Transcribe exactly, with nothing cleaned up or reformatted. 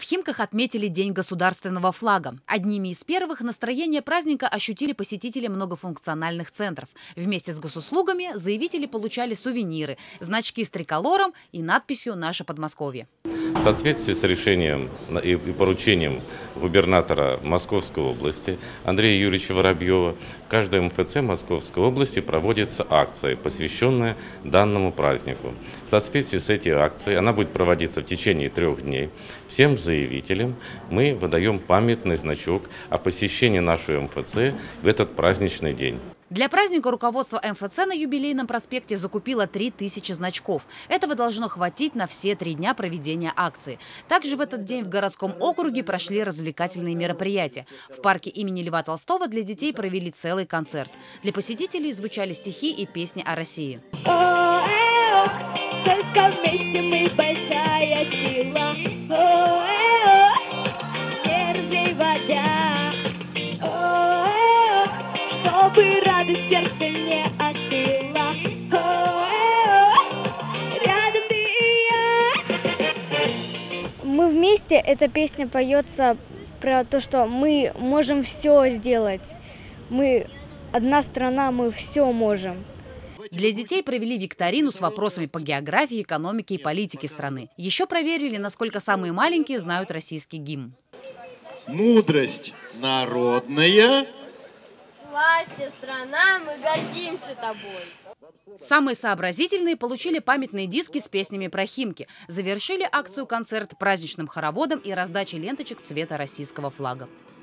Химках отметили День государственного флага. Одними из первых настроение праздника ощутили посетители многофункциональных центров. Вместе с госуслугами заявители получали сувениры, значки с триколором и надписью «Наше Подмосковье». В соответствии с решением и поручением губернатора Московской области Андрея Юрьевича Воробьева в каждой эм эф цэ Московской области проводится акция, посвященная данному празднику. В соответствии с этой акцией она будет проводиться в течение трех дней. Всем заявителям мы выдаем памятный значок о посещении нашей эм эф цэ в этот праздничный день. Для праздника руководство эм эф цэ на Юбилейном проспекте закупило три тысячи значков. Этого должно хватить на все три дня проведения акции. Также в этот день в городском округе прошли развлекательные мероприятия. В парке имени Льва Толстого для детей провели целый концерт. Для посетителей звучали стихи и песни о России. Только вместе мы большая сила. Мерзлей вода. Чтобы радость сердце не остыла. Рядом ты и я. Мы вместе, эта песня поется про то, что мы можем все сделать. Мы одна страна, мы все можем. Для детей провели викторину с вопросами по географии, экономике и политике страны. Еще проверили, насколько самые маленькие знают российский гимн. Мудрость народная. Славься, страна, мы гордимся тобой. Самые сообразительные получили памятные диски с песнями про Химки. Завершили акцию-концерт праздничным хороводом и раздачей ленточек цвета российского флага.